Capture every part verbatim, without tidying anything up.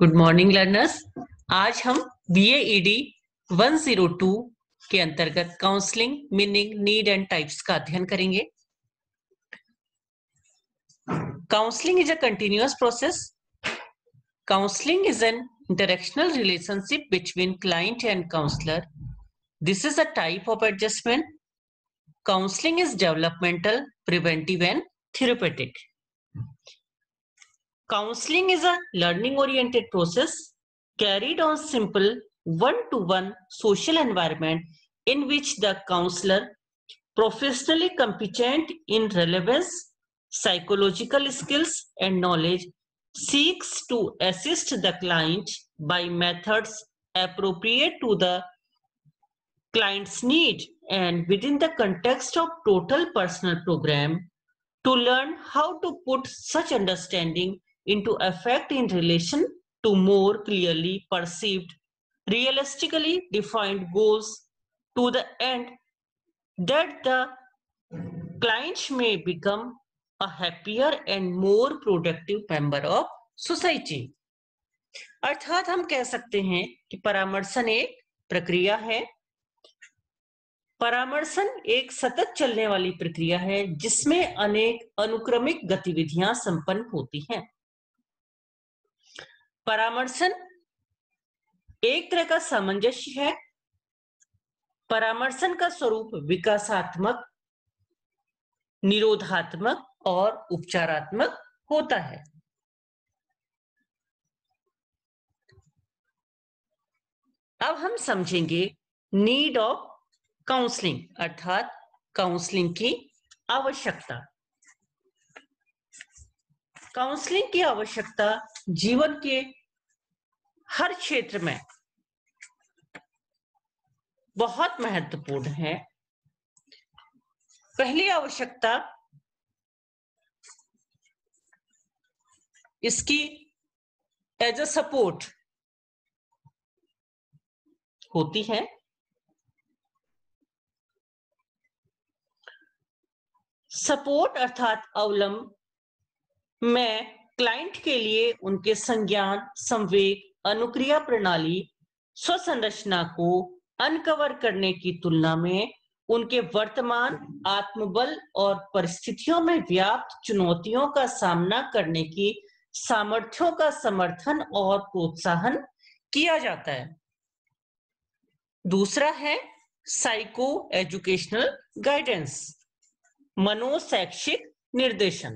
Good morning learners. आज हम B A E D one zero two के अंतर्गत counselling, meaning, need and types का अध्ययन करेंगे। Counselling is a continuous process. Counselling is an interactional relationship between client and counselor. This is a type of adjustment. Counseling is developmental, preventive and therapeutic. Counseling is a learning-oriented process carried on simple one-to-one social environment in which the counselor, professionally competent in relevance, psychological skills and knowledge, seeks to assist the client by methods appropriate to the client's need and within the context of total personal program to learn how to put such understanding into effect in relation to more clearly perceived, realistically defined goals to the end that the client may become a happier and more productive member of society. अर्थात हम कह सकते हैं कि परामर्शन एक प्रक्रिया है। परामर्शन एक सतत चलने वाली प्रक्रिया है जिसमें अनेक अनुक्रमिक गतिविधियां संपन्न होती हैं। परामर्शन एक तरह का सामंजस्य है। परामर्शन का स्वरूप विकासात्मक, निरोधात्मक और उपचारात्मक होता है। अब हम समझेंगे नीड ऑफ काउंसलिंग अर्थात काउंसलिंग की आवश्यकता। काउंसलिंग की आवश्यकता जीवन के हर क्षेत्र में बहुत महत्वपूर्ण है। पहली आवश्यकता इसकी एज अ सपोर्ट होती है। सपोर्ट अर्थात अवलंब में क्लाइंट के लिए उनके संज्ञान, संवेग, अनुक्रिया प्रणाली, स्वसंरचना को अनकवर करने की तुलना में उनके वर्तमान आत्मबल और परिस्थितियों में व्याप्त चुनौतियों का सामना करने की सामर्थ्यों का समर्थन और प्रोत्साहन किया जाता है। दूसरा है साइको एजुकेशनल गाइडेंस, मनोशैक्षिक निर्देशन।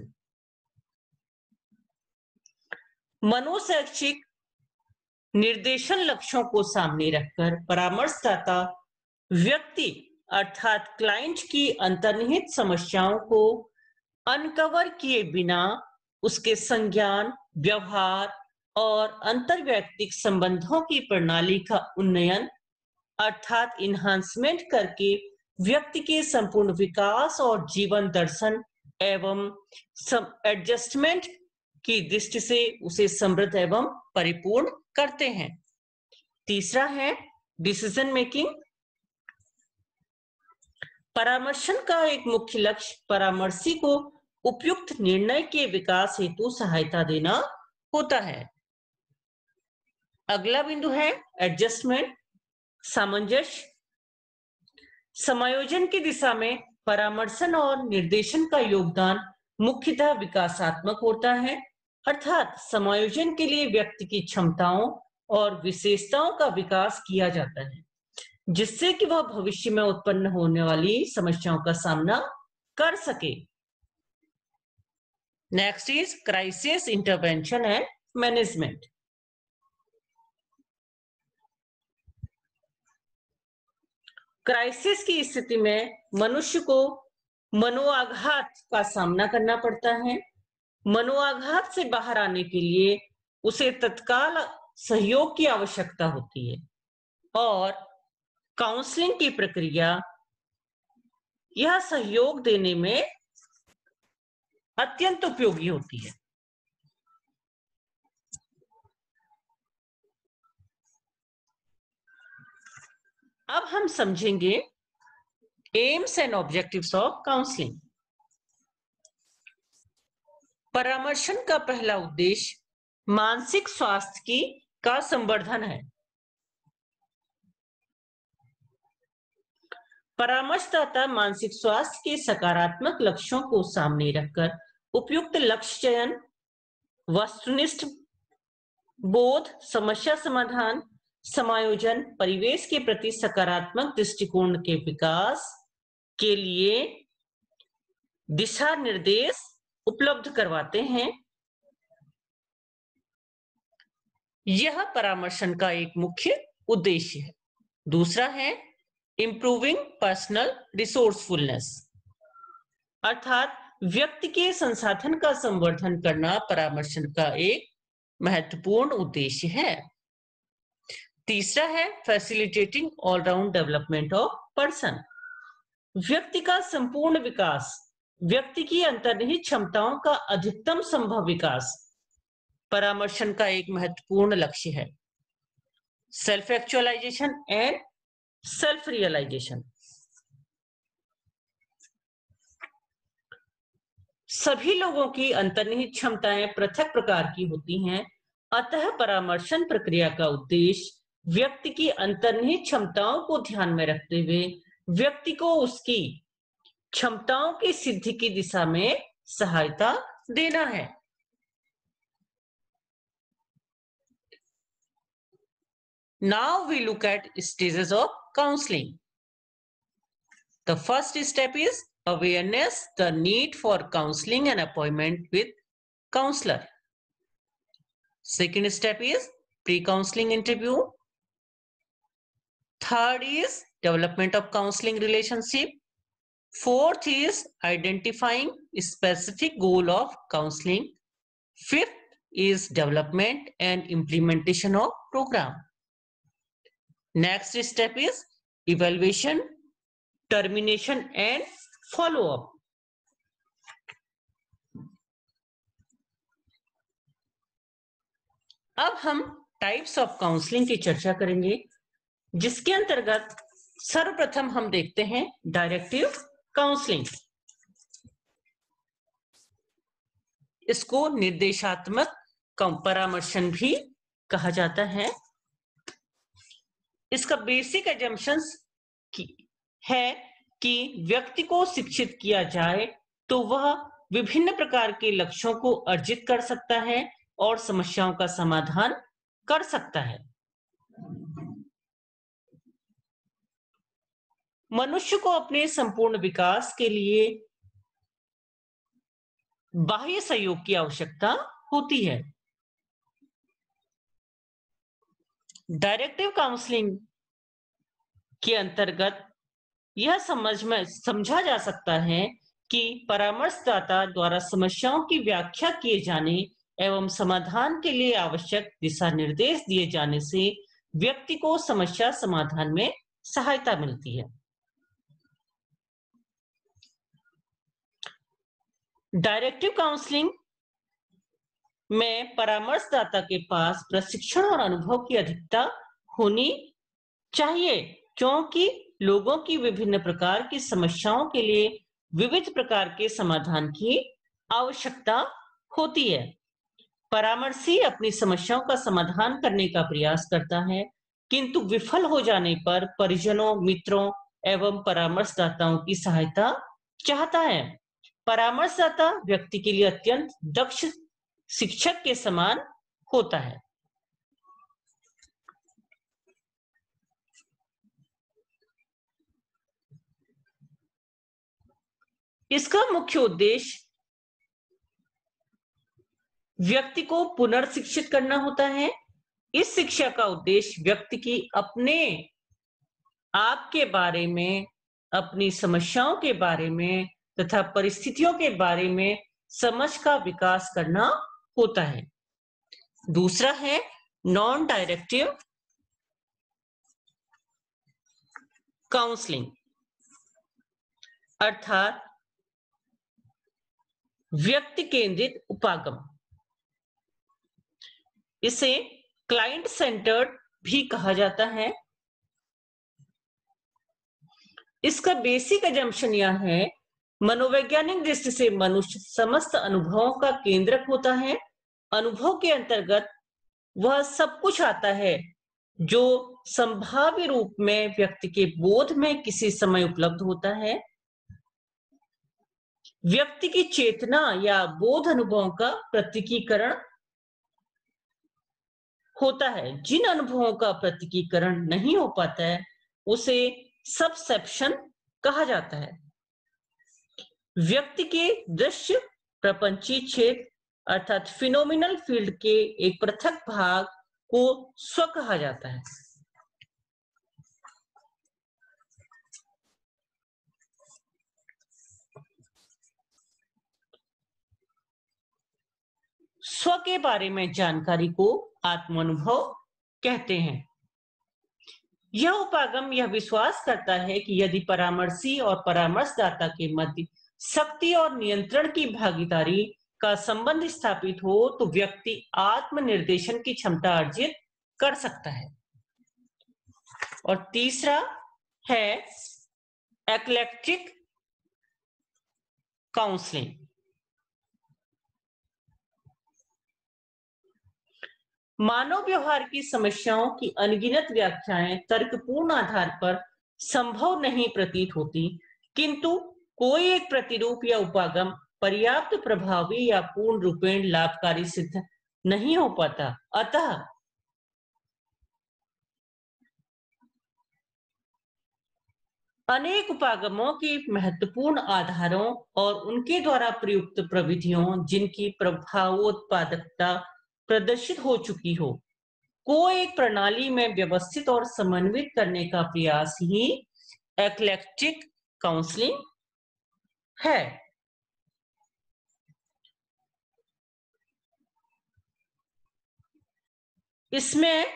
मनोशैक्षिक निर्देशन लक्ष्यों को सामने रखकर परामर्शदाता व्यक्ति अर्थात क्लाइंट की अंतर्निहित समस्याओं को अनकवर किए बिना उसके संज्ञान, व्यवहार और अंतर्वैयक्तिक संबंधों की प्रणाली का उन्नयन अर्थात इन्हांसमेंट करके व्यक्ति के संपूर्ण विकास और जीवन दर्शन एवं एडजस्टमेंट की दृष्टि से उसे समृद्ध एवं परिपूर्ण करते हैं। तीसरा है डिसीजन मेकिंग। परामर्शन का एक मुख्य लक्ष्य परामर्शी को उपयुक्त निर्णय के विकास हेतु सहायता देना होता है। अगला बिंदु है एडजस्टमेंट, सामंजस्य। समायोजन की दिशा में परामर्शन और निर्देशन का योगदान मुख्यतः विकासात्मक होता है अर्थात समायोजन के लिए व्यक्ति की क्षमताओं और विशेषताओं का विकास किया जाता है जिससे कि वह भविष्य में उत्पन्न होने वाली समस्याओं का सामना कर सके। Next is crisis intervention and management. Crisis की स्थिति में मनुष्य को मनोआघात का सामना करना पड़ता है। मनोआघात से बाहर आने के लिए उसे तत्काल सहयोग की आवश्यकता होती है और काउंसलिंग की प्रक्रिया यह सहयोग देने में अत्यंत उपयोगी होती है। अब हम समझेंगे aims and objectives of counselling. परामर्शन का पहला उद्देश्य मानसिक स्वास्थ्य की का संवर्धन है। परामर्शदाता मानसिक स्वास्थ्य के सकारात्मक लक्ष्यों को सामने रखकर उपयुक्त लक्ष्य चयन, वस्तुनिष्ठ बोध, समस्या समाधान, समायोजन, परिवेश के प्रति सकारात्मक दृष्टिकोण के विकास के लिए दिशा निर्देश उपलब्ध करवाते हैं। यह परामर्शन का एक मुख्य उद्देश्य है। दूसरा है इंप्रूविंग पर्सनल रिसोर्सफुलनेस, अर्थात व्यक्ति के संसाधन का संवर्धन करना परामर्शन का एक महत्वपूर्ण उद्देश्य है। तीसरा है facilitating all round development of person, व्यक्ति का संपूर्ण विकास, व्यक्ति की अंतर्निहित क्षमताओं का अधिकतम संभव विकास परामर्शन का एक महत्वपूर्ण लक्ष्य है। Self actualisation and self realisation, सभी लोगों की अंतर्निहित क्षमताएं पृथक प्रकार की होती हैं, अतः परामर्शन प्रक्रिया का उद्देश्य व्यक्ति की अंतर्निहित क्षमताओं को ध्यान में रखते हुए व्यक्ति को उसकी क्षमताओं की सिद्धि की दिशा में सहायता देना है। Now we look at stages of counseling. The first step is awareness, the need for counseling and appointment with counselor. Second step is pre-counseling interview. Third is development of counseling relationship. Fourth is identifying specific goal of counseling. Fifth is development and implementation of program. Next step is evaluation, termination and follow-up. अब हम types of counselling की चर्चा करेंगे, जिसके अंतर्गत सर्वप्रथम हम देखते हैं डायरेक्टिव काउंसलिंग। इसको निर्देशात्मक परामर्शन भी कहा जाता है। इसका बेसिक एजम्पशंस है कि व्यक्ति को शिक्षित किया जाए तो वह विभिन्न प्रकार के लक्ष्यों को अर्जित कर सकता है और समस्याओं का समाधान कर सकता है। मनुष्य को अपने संपूर्ण विकास के लिए बाह्य सहयोग की आवश्यकता होती है। डायरेक्टिव काउंसलिंग के अंतर्गत यह समझ में समझा जा सकता है कि परामर्शदाता द्वारा समस्याओं की व्याख्या किए जाने एवं समाधान के लिए आवश्यक दिशा निर्देश दिए जाने से व्यक्ति को समस्या समाधान में सहायता मिलती है। डायरेक्टिव काउंसलिंग में परामर्शदाता के पास प्रशिक्षण और अनुभव की अधिकता होनी चाहिए, क्योंकि लोगों की विभिन्न प्रकार की समस्याओं के लिए विविध प्रकार के समाधान की आवश्यकता होती है। परामर्शी अपनी समस्याओं का समाधान करने का प्रयास करता है, किंतु विफल हो जाने पर परिजनों, मित्रों एवं परामर्शदाताओं की सहायता चाहता है। परामर्शदाता व्यक्ति के लिए अत्यंत दक्ष शिक्षक के समान होता है। इसका मुख्य उद्देश्य व्यक्ति को पुनर्शिक्षित करना होता है। इस शिक्षा का उद्देश्य व्यक्ति की अपने आप के बारे में, अपनी समस्याओं के बारे में तथा परिस्थितियों के बारे में समझ का विकास करना होता है। दूसरा है नॉन डायरेक्टिव काउंसलिंग, अर्थात व्यक्ति केंद्रित उपागम। इसे क्लाइंट सेंटर्ड भी कहा जाता है। इसका बेसिक एजम्पशन यह है, मनोवैज्ञानिक दृष्टि से मनुष्य समस्त अनुभवों का केंद्रक होता है अनुभव के अंतर्गत वह सब कुछ आता है जो संभाव्य रूप में व्यक्ति के बोध में किसी समय उपलब्ध होता है। व्यक्ति की चेतना या बोध अनुभवों का प्रतीकीकरण होता है। जिन अनुभवों का प्रतीकीकरण नहीं हो पाता है उसे सबसेप्शन कहा जाता है। व्यक्ति के दृश्य प्रपंची क्षेत्र अर्थात फिनोमिनल फील्ड के एक पृथक भाग को स्व कहा जाता है। स्व के बारे में जानकारी को आत्मानुभव कहते हैं। यह उपागम यह विश्वास करता है कि यदि परामर्शी और परामर्शदाता के मध्य शक्ति और नियंत्रण की भागीदारी का संबंध स्थापित हो तो व्यक्ति आत्मनिर्देशन की क्षमता अर्जित कर सकता है। और तीसरा है एक्लेक्टिक काउंसलिंग। मानव व्यवहार की समस्याओं की अनगिनत व्याख्याएं तर्कपूर्ण आधार पर संभव नहीं प्रतीत होती, किंतु कोई एक प्रतिरूप या उपागम पर्याप्त प्रभावी या पूर्ण रूपेण लाभकारी सिद्ध नहीं हो पाता। अतः अनेक उपागमों के महत्वपूर्ण आधारों और उनके द्वारा प्रयुक्त प्रविधियों जिनकी प्रभावोत्पादकता प्रदर्शित हो चुकी हो को एक प्रणाली में व्यवस्थित और समन्वित करने का प्रयास ही एक्लेक्टिक काउंसलिंग है। इसमें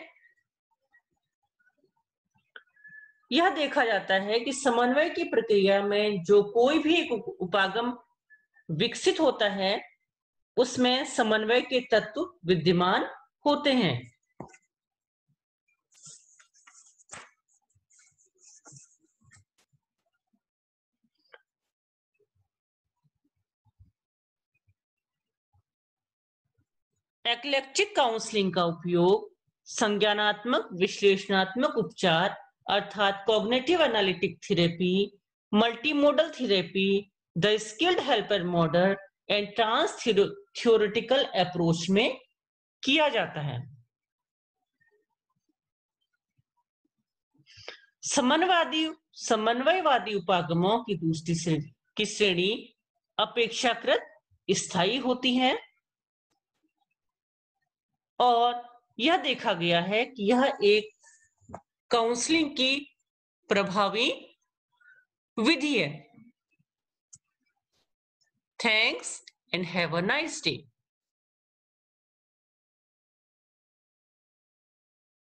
यह देखा जाता है कि समन्वय की प्रक्रिया में जो कोई भी एक उपागम विकसित होता है उसमें समन्वय के तत्व विद्यमान होते हैं। एक्लेक्टिक काउंसलिंग का उपयोग संज्ञानात्मक विश्लेषणात्मक उपचार अर्थात cognitive analytic therapy, multimodal therapy, the skilled helper model and transtheoretical approach में किया जाता है। समन्वयवादी समन्वयवादी उपागमों की दूसरी श्रेणी की श्रेणी अपेक्षाकृत स्थायी होती है और यह देखा गया है कि यह एक काउंसलिंग की प्रभावी विधि है। Thanks and have a nice day.